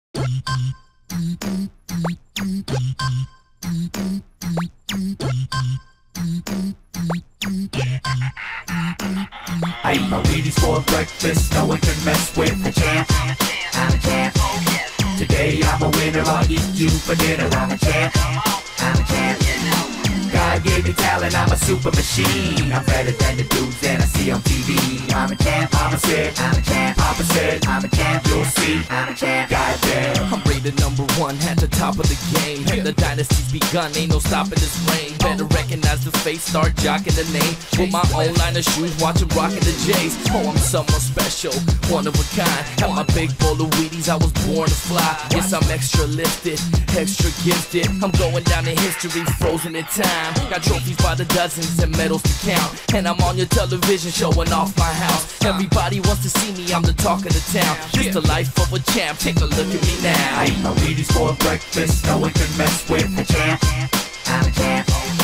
I eat my Wheaties for breakfast, no one can mess with the champ. I'm a champ. Today I'm a winner, I'll eat you for dinner. I'm a champ. I'm a champ. God gave me talent, I'm a super machine. I'm better than the dudes that I see on TV. I'm a champ, I'm a sick, I'm a champ. Opposite, I'm a champ, you'll see. I'm a champ, goddamn. I'm rated #1 at the top of the game. The dynasty's begun, ain't no stopping this reign. Better recognize the face, start jocking the name. With my own line of shoes, watch 'em rockin' the J's. Oh, I'm someone special, one of a kind. Had my big bowl of Wheaties, I was born to fly. Yes, I'm extra lifted, extra gifted. I'm going down in history, frozen in time. Got trophies by the dozens and medals to count. And I'm on your television showing off my house. Everybody wants to see me, I'm the talk of the town. It's the life of a champ, take a look at me now. I eat my Wheaties for breakfast, no one can mess with the champ. I'm a champ.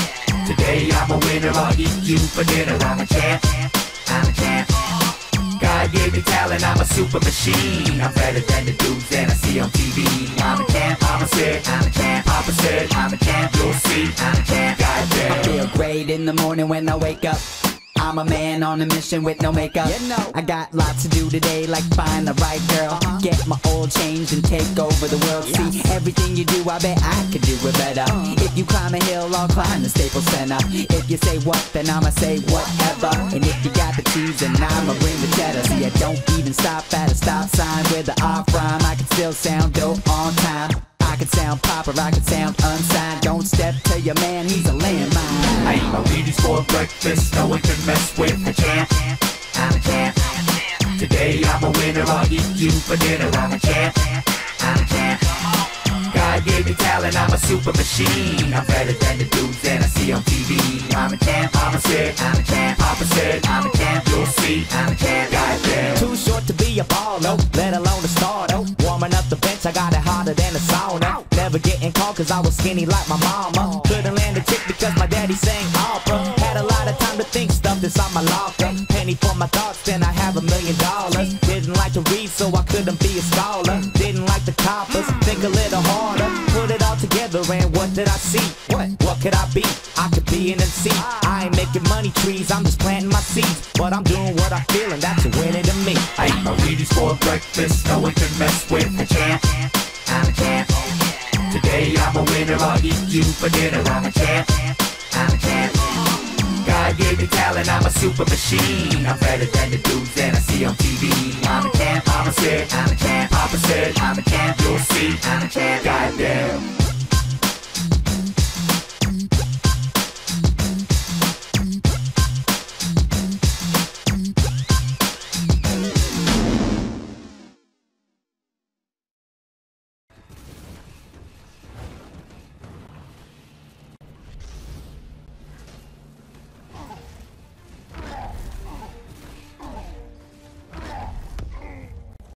Today I'm a winner, I'll eat you for dinner. I'm a champ. I'm a champ. God gave me talent, I'm a super machine. I'm better than the dudes that I see on TV. I'm a champ, I'm a sick, I'm a champ. Opposite, I'm a champ, you'll see. I'm a champ, goddamn. I feel great in the morning when I wake up. I'm a man on a mission with no makeup. I got lots to do today, like find the right girl, get my oil changed and take over the world. See, everything you do, I bet I could do it better. If you climb a hill, I'll climb the Staples Center. If you say what, then I'ma say whatever. And if you got the cheese, then I'ma bring the cheddar. See, I don't even stop at a stop sign with the off rhyme. I can still sound dope on time. I can sound proper, I can sound unsigned. Don't step to your man, he's a landmine. I eat my Wheaties for breakfast, no one can mess with the champ. I'm a champ. Today I'm a winner, I'll eat you for dinner. I'm a champ. I'm a champ. God gave me talent, I'm a super machine. I'm better than the dudes that I see on TV. I'm a champ, I'm a sick, I'm a champ. Opposite, I'm a champ, you'll see. I'm a champ, goddamn. Too short to be a baller, let alone a starter. Warming up the bench, I got it harder than a sauna. Never getting caught cause I was skinny like my mama. Couldn't land a chick because my daddy sang opera. Had a lot of time to think, stuff inside my locker. Penny for my thoughts, then I have $1 million. Didn't like to read, so I couldn't be a scholar. Didn't like the coppers, think a little harder. Put it all together and what did I see? What could I be? I could be an MC. I ain't making money trees, I'm just planting my seeds. But I'm doing what I feel and that's a winning to me. I eat my Wheaties for breakfast, no one can mess with the champ. I'm a champ. Today I'm a winner, I'll eat you for dinner. I'm a champ. I'm a champ. God gave me talent, I'm a super machine. I'm better than the dudes that I see on TV. I'm a champ, I'm a sick, I'm a champ. Opposite, I'm a champ, you'll see. I'm a champ, goddamn.